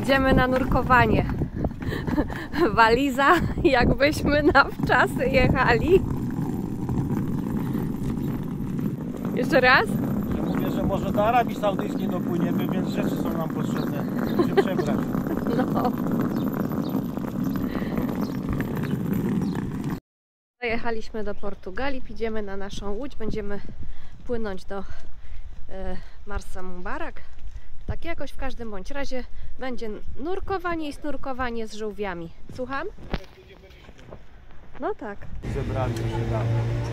Idziemy na nurkowanie. Waliza, jakbyśmy na wczasy jechali. Jeszcze raz? Ja mówię, że może do Arabii Saudyjskiej dopłyniemy, więc rzeczy są nam potrzebne się przebrać. No. Zajechaliśmy do Portugalii, idziemy na naszą łódź, będziemy płynąć do Marsa Mubarak. Tak jakoś w każdym bądź razie będzie nurkowanie i snurkowanie z żółwiami. Słucham? No tak. Zebrali się tam.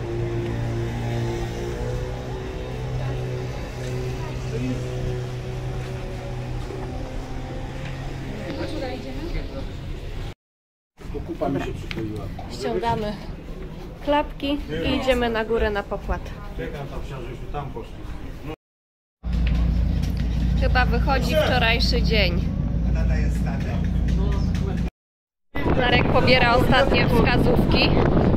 Kupa mi się przykleiła. Ściągamy klapki i idziemy na górę na pokład. Czekam tam, żebyśmy tam poszli. Chyba wychodzi wczorajszy dzień. Narek pobiera ostatnie wskazówki.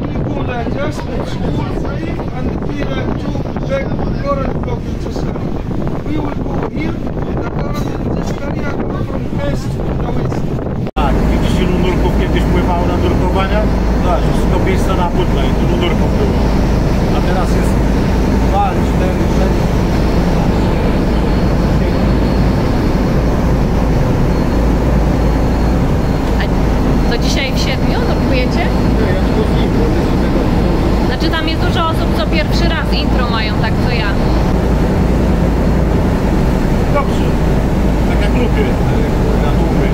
Tak, widzisz ilu nurków kiedyś pływało na nurkowania? Tak, wszystko miejsca na pudle i tylu nurków było. A teraz jest 2, 4, 6. To dzisiaj w 7 nurkujecie? Nie, ja tylko z nim, Znaczy tam jest dużo osób, co pierwszy raz intro mają, tak co ja. Dobrze. Tak jak lubię na dłuby.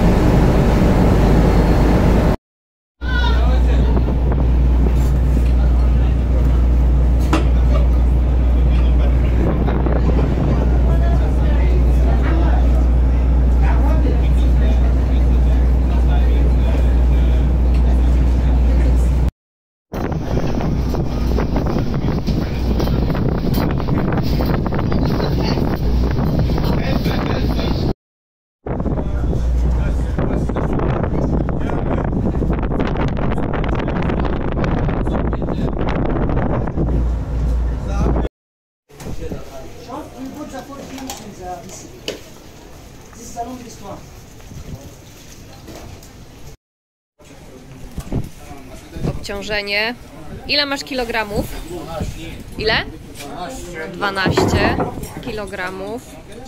Obciążenie. Ile masz kilogramów? Ile? 12 kilogramów.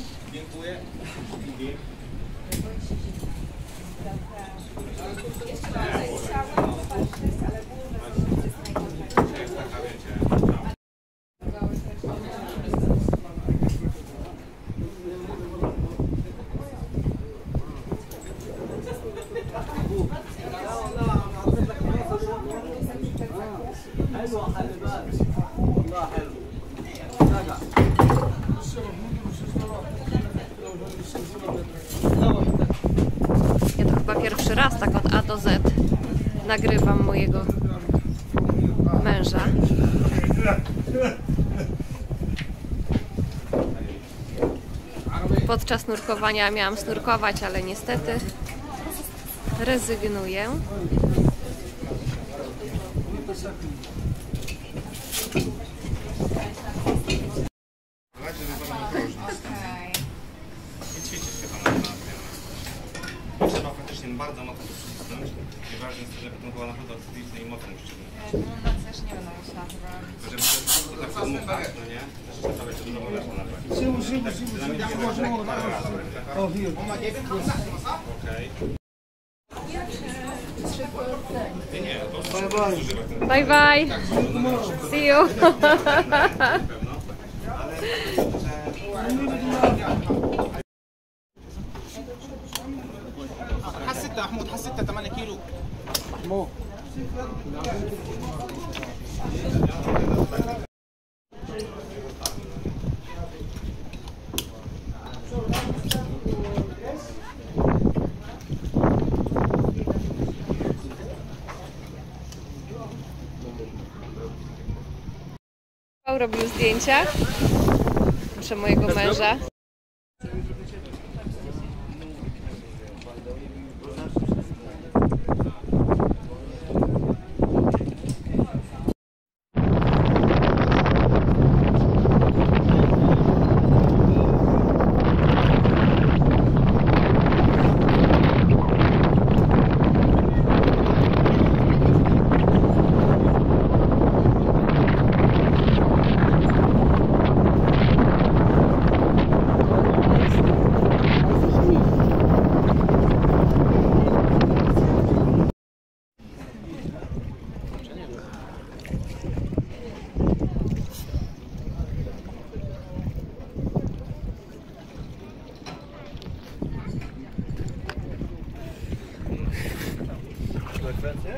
Ja to chyba pierwszy raz tak od A do Z nagrywam mojego męża. Podczas nurkowania miałam snurkować, ale niestety rezygnuję. Trzeba faktycznie bardzo mocno to przycisnąć. Nieważne jest to, żeby to była naprawdę oczywiste i mocno uszczypnąć. No też nie będę musiała chyba. Żeby to tak zamykać, no nie? Też trzeba będzie dużo weszło na pewno. Okej. Nie, nie, to już Bye bye. See you. حسيتها محمود حسيتها 8 كيلو Robił zdjęcia. Proszę mojego męża.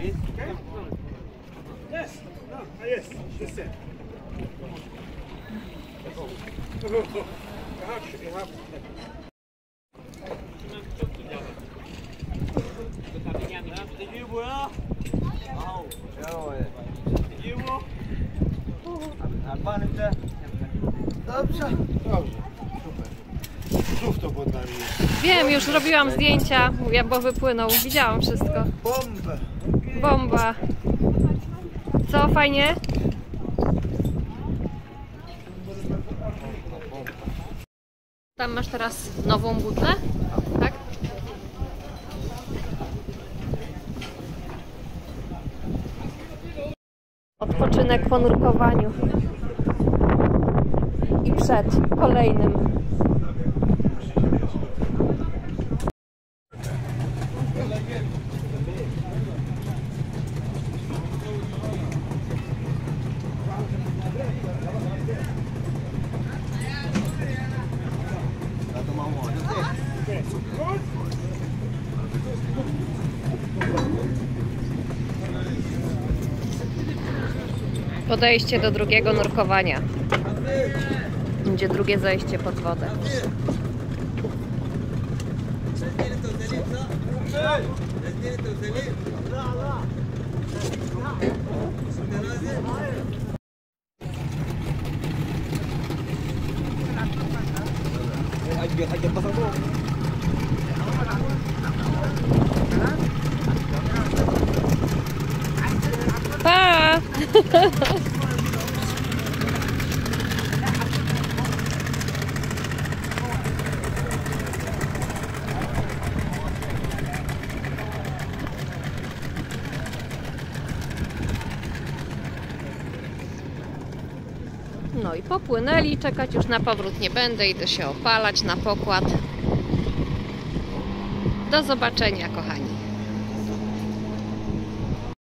Dobrze. Znów to pod nami jest. Wiem, już robiłam zdjęcia, bo wypłynął. Widziałam wszystko. Bombę. Bomba. Co, fajnie? Tam masz teraz nową butlę? Tak? Odpoczynek po nurkowaniu. I przed kolejnym. Podejście do drugiego nurkowania. Będzie drugie zejście pod wodę. Pa! No i popłynęli, czekać już na powrót nie będę, idę się opalać na pokład. Do zobaczenia, kochani.